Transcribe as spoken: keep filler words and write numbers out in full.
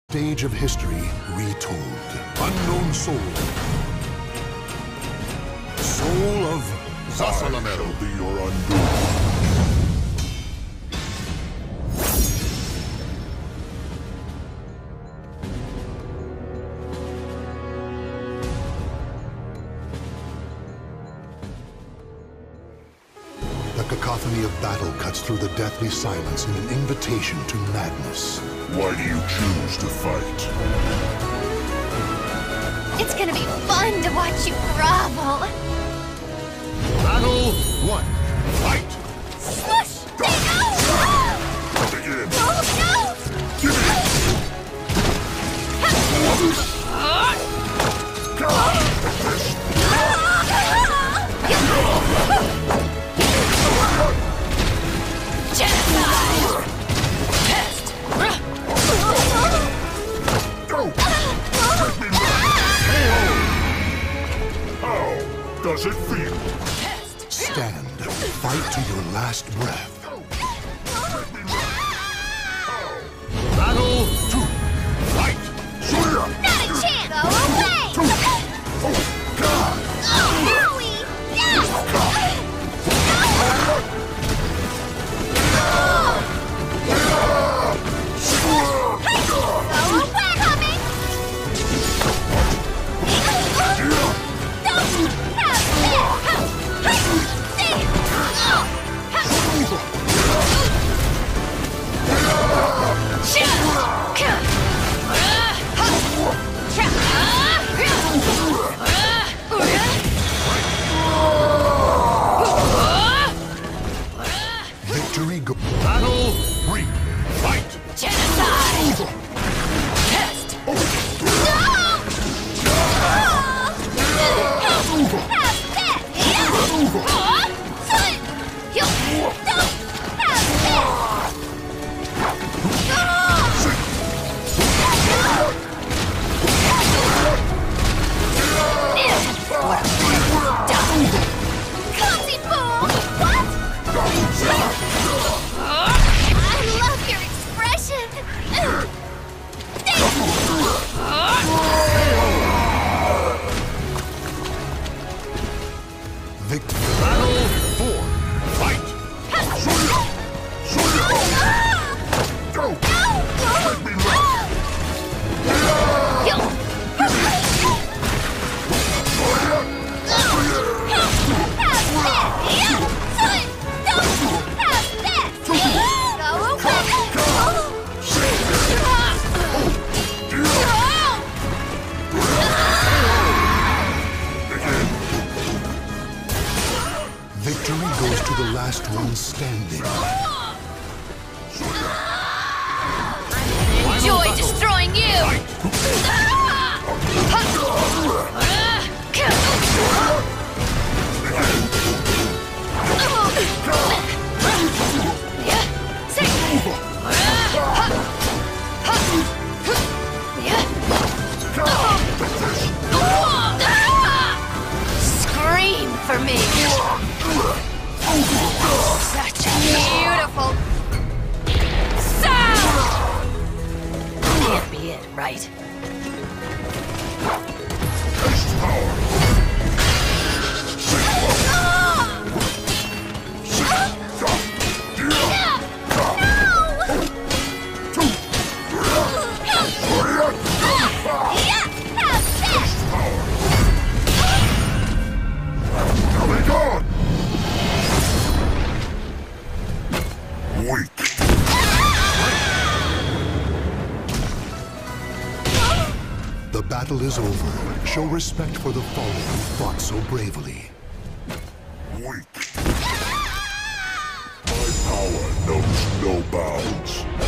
Stage of history retold. Unknown soul. Soul of Zasalamel. Shall be your undoing. The cacophony of battle cuts through the deathly silence in an invitation to madness. Why do you choose to fight? It's gonna be fun to watch you grovel. Battle one. Fight! Swoosh! Begin. Oh no! Give it! Genocide! Pest! Go! How does it feel? Stand. Fight to your last breath. Battle two. Fight! Surya! Not a chance! Go away! Oh, God! Oh, Howie! Go away, coming! Don't have Victory go. Battle three. Fight! Genocide! Pest! Clumsy fool! What? I love your expression! Victory. Battle four. Fight! Surya! Surya! Go! Let me run! Victory goes to the last one standing. Enjoy destroying you! Scream for me! Such a beautiful sound! Can't be it, right? Taste power! Coming on! Weak! The battle is over. Show respect for the fallen who fought so bravely. Weak! My power knows no bounds.